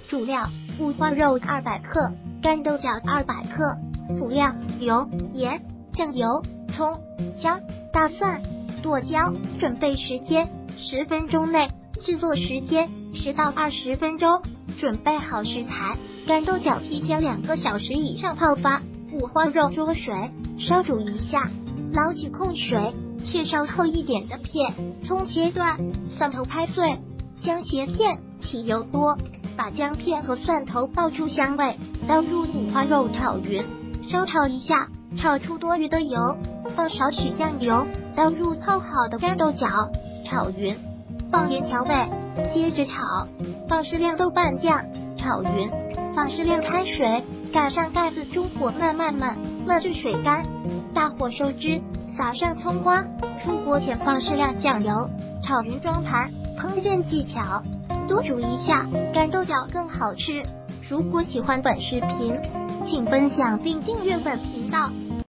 主料：五花肉200克，干豆角200克。辅料：油、盐、酱油、葱、姜、大蒜、剁椒。准备时间10分钟内，制作时间10到20分钟。准备好食材，干豆角提前2个小时以上泡发，五花肉焯水，烧煮一下，捞起控水，切稍厚一点的片，葱切段，蒜头拍碎，姜切片，起油锅，把姜片和蒜头爆出香味，倒入五花肉炒匀，稍炒一下，炒出多余的油，放少许酱油，倒入泡好的干豆角，炒匀，放盐调味，接着炒，放适量豆瓣酱，炒匀，放适量开水，盖上盖子，中火慢慢焖，焖至水干，大火收汁，撒上葱花，出锅前放适量酱油，炒匀装盘。烹饪技巧：多煮一下，干豆角更好吃。如果喜欢本视频，请分享并订阅本频道。